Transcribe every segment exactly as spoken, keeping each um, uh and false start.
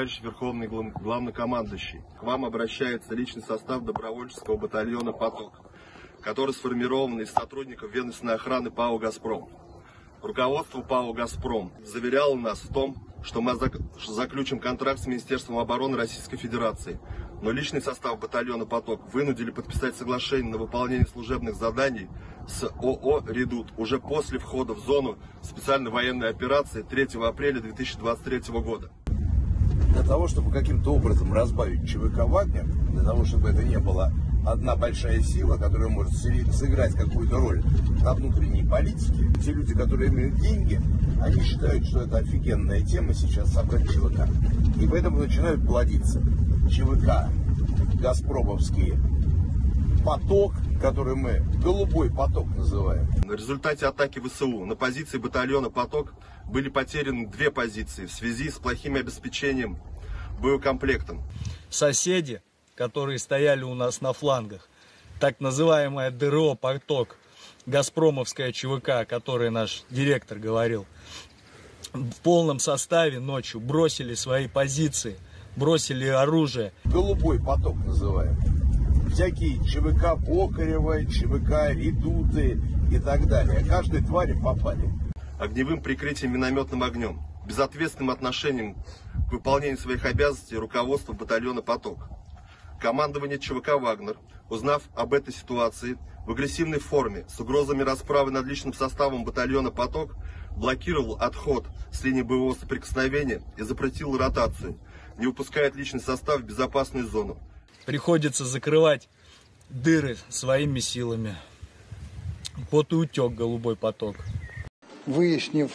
товарищ Верховный Главнокомандующий, к вам обращается личный состав добровольческого батальона «Поток», который сформирован из сотрудников ведомственной охраны ПАО «Газпром». Руководство ПАО «Газпром» заверяло нас в том, что мы заключим контракт с Министерством обороны Российской Федерации, но личный состав батальона «Поток» вынудили подписать соглашение на выполнение служебных заданий с ООО «Редут» уже после входа в зону специальной военной операции третьего апреля две тысячи двадцать третьего года. Для того, чтобы каким-то образом разбавить ЧВК «Вагнер», для того, чтобы это не была одна большая сила, которая может сыграть какую-то роль на внутренней политике, те люди, которые имеют деньги, они считают, что это офигенная тема сейчас собрать ЧВК. И поэтому начинают плодиться ЧВК, газпромовские, поток, который мы голубой поток называем. В результате атаки ВСУ на позиции батальона «Поток» были потеряны две позиции в связи с плохим обеспечением боекомплектом. Соседи, которые стояли у нас на флангах, так называемая ДРО «Поток», газпромовская ЧВК, о которой наш директор говорил, в полном составе ночью бросили свои позиции, бросили оружие. Голубой поток называем. Всякие ЧВК Бокарева, ЧВК Редуты и так далее. Каждой твари попали. Огневым прикрытием, минометным огнем, безответственным отношением к выполнению своих обязанностей руководства батальона «Поток». Командование ЧВК «Вагнер», узнав об этой ситуации, в агрессивной форме с угрозами расправы над личным составом батальона «Поток» блокировал отход с линии боевого соприкосновения и запретил ротацию, не выпускает личный состав в безопасную зону. Приходится закрывать дыры своими силами. Вот и утек голубой поток. Выяснив,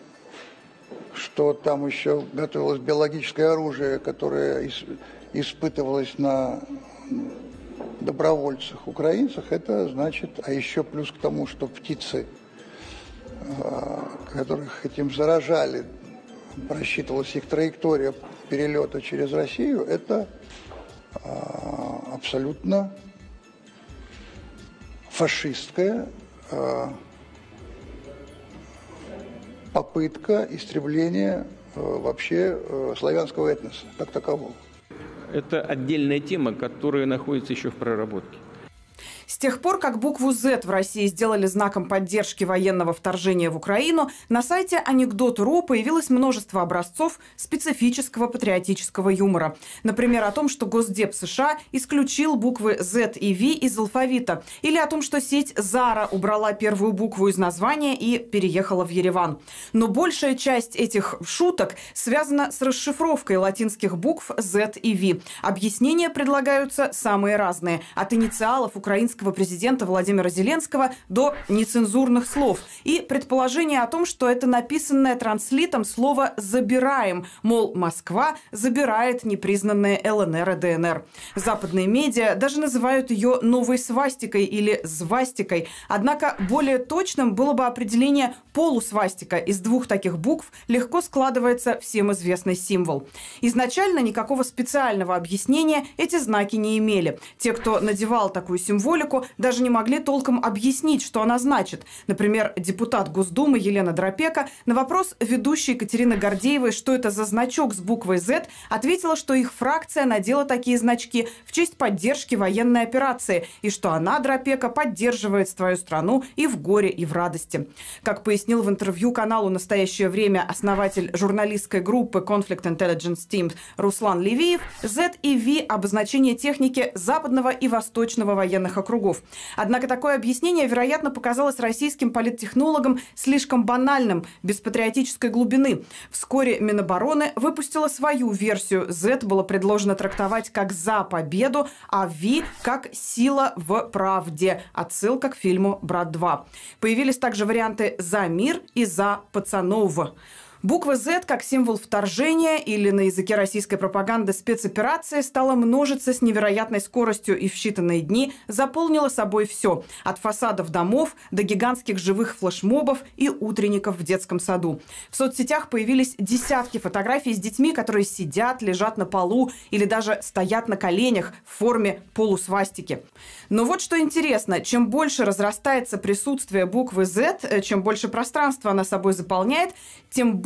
что там еще готовилось биологическое оружие, которое испытывалось на добровольцах, украинцах, это значит, а еще плюс к тому, что птицы, которых этим заражали, просчитывалась их траектория перелета через Россию, это абсолютно фашистская попытка истребления вообще славянского этноса как такового. Это отдельная тема, которая находится еще в проработке. С тех пор, как букву «З» в России сделали знаком поддержки военного вторжения в Украину, на сайте анекдот точка ру появилось множество образцов специфического патриотического юмора. Например, о том, что Госдеп США исключил буквы «З» и «В» из алфавита. Или о том, что сеть Zara убрала первую букву из названия и переехала в Ереван. Но большая часть этих шуток связана с расшифровкой латинских букв «З» и «В». Объяснения предлагаются самые разные. От инициалов украинского президента Владимира Зеленского до нецензурных слов. И предположение о том, что это написанное транслитом слово «забираем», мол, Москва забирает непризнанные ЛНР и ДНР. Западные медиа даже называют ее новой свастикой или звастикой. Однако более точным было бы определение полусвастика. Из двух таких букв легко складывается всем известный символ. Изначально никакого специального объяснения эти знаки не имели. Те, кто надевал такую символику, даже не могли толком объяснить, что она значит. Например, депутат Госдумы Елена Дропека на вопрос ведущей Екатерины Гордеевой, что это за значок с буквой «З», ответила, что их фракция надела такие значки в честь поддержки военной операции и что она, Дропека, поддерживает свою страну и в горе, и в радости. Как пояснил в интервью каналу «Настоящее время» основатель журналистской группы Conflict Intelligence Team Руслан Левиев, «З» и «В» – обозначение техники западного и восточного военных округов. Однако такое объяснение, вероятно, показалось российским политтехнологам слишком банальным, без патриотической глубины. Вскоре Минобороны выпустила свою версию. «З» было предложено трактовать как «за победу», а «В» как «сила в правде». Отсылка к фильму «Брат два». Появились также варианты «за мир» и «за пацанов». Буква «З» как символ вторжения или на языке российской пропаганды спецоперации стала множиться с невероятной скоростью и в считанные дни заполнила собой все. От фасадов домов до гигантских живых флешмобов и утренников в детском саду. В соцсетях появились десятки фотографий с детьми, которые сидят, лежат на полу или даже стоят на коленях в форме полусвастики. Но вот что интересно, чем больше разрастается присутствие буквы «З», чем больше пространства она собой заполняет, тем больше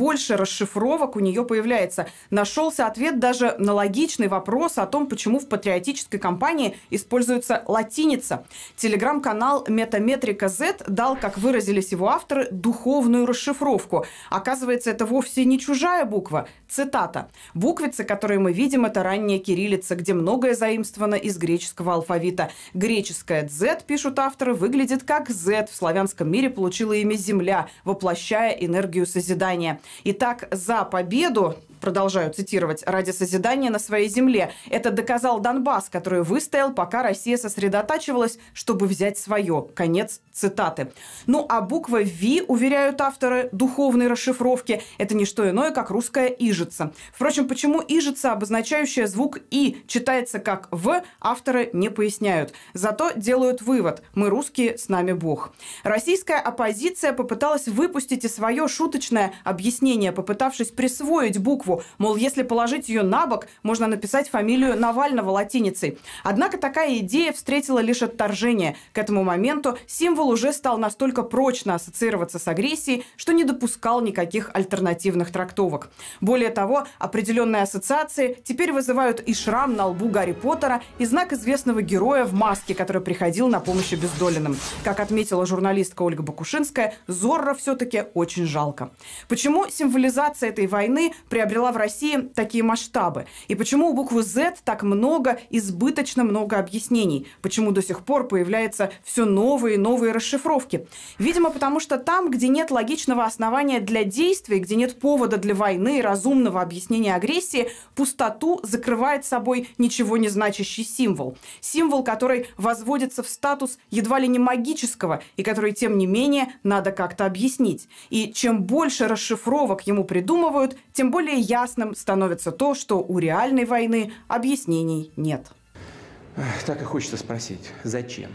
больше расшифровок у нее появляется. Нашелся ответ даже на логичный вопрос о том, почему в патриотической кампании используется латиница. Телеграм-канал Метаметрика Z дал, как выразились его авторы, духовную расшифровку. Оказывается, это вовсе не чужая буква. Цитата. «Буквицы, которые мы видим, это ранняя кириллица, где многое заимствовано из греческого алфавита. Греческое Z, пишут авторы, выглядит как Z. В славянском мире получила имя Земля, воплощая энергию созидания. Итак, за победу, продолжаю цитировать, ради созидания на своей земле. Это доказал Донбасс, который выстоял, пока Россия сосредотачивалась, чтобы взять свое». Конец цитаты. Ну а буква V, уверяют авторы духовной расшифровки, это не что иное, как русская ижица. Впрочем, почему ижица, обозначающая звук И, читается как В, авторы не поясняют. Зато делают вывод: мы русские, с нами Бог. Российская оппозиция попыталась выпустить и свое шуточное объяснение, попытавшись присвоить букву. Мол, если положить ее на бок, можно написать фамилию Навального латиницей. Однако такая идея встретила лишь отторжение. К этому моменту символ уже стал настолько прочно ассоциироваться с агрессией, что не допускал никаких альтернативных трактовок. Более того, определенные ассоциации теперь вызывают и шрам на лбу Гарри Поттера, и знак известного героя в маске, который приходил на помощь обездоленным. Как отметила журналистка Ольга Бакушинская, Зорро все-таки очень жалко. Почему символизация этой войны приобрела в России такие масштабы? И почему у буквы Z так много, избыточно много объяснений? Почему до сих пор появляются все новые и новые расшифровки? Видимо, потому что там, где нет логичного основания для действий, где нет повода для войны и разумного объяснения агрессии, пустоту закрывает собой ничего не значащий символ. Символ, который возводится в статус едва ли не магического и который, тем не менее, надо как-то объяснить. И чем больше расшифровок ему придумывают, тем более ясным становится то, что у реальной войны объяснений нет. Так и хочется спросить, зачем?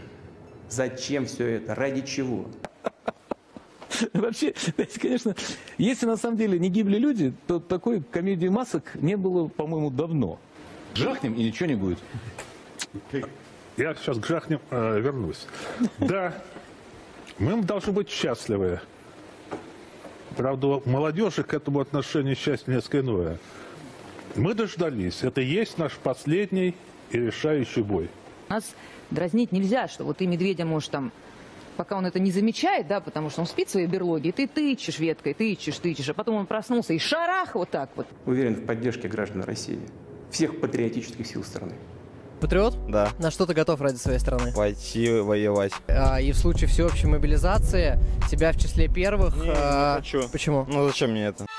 Зачем все это? Ради чего? Вообще, конечно, если на самом деле не гибли люди, то такой комедии масок не было, по-моему, давно. Жахнем и ничего не будет. Я сейчас к жахнем э, вернусь. Да, мы должны быть счастливы. Правда, у молодежи к этому отношение счастья несколько иное. Мы дождались. Это и есть наш последний и решающий бой. Нас дразнить нельзя, что вот ты медведя можешь там, пока он это не замечает, да, потому что он спит в своей берлоге, и ты тычешь веткой, тычешь, тычешь, а потом он проснулся и шарах вот так вот. Уверен в поддержке граждан России, всех патриотических сил страны. Патриот? Да. На что ты готов ради своей страны? Пойти воевать. А, и в случае всеобщей мобилизации тебя в числе первых... Не, а... не хочу. Почему? Ну зачем мне это?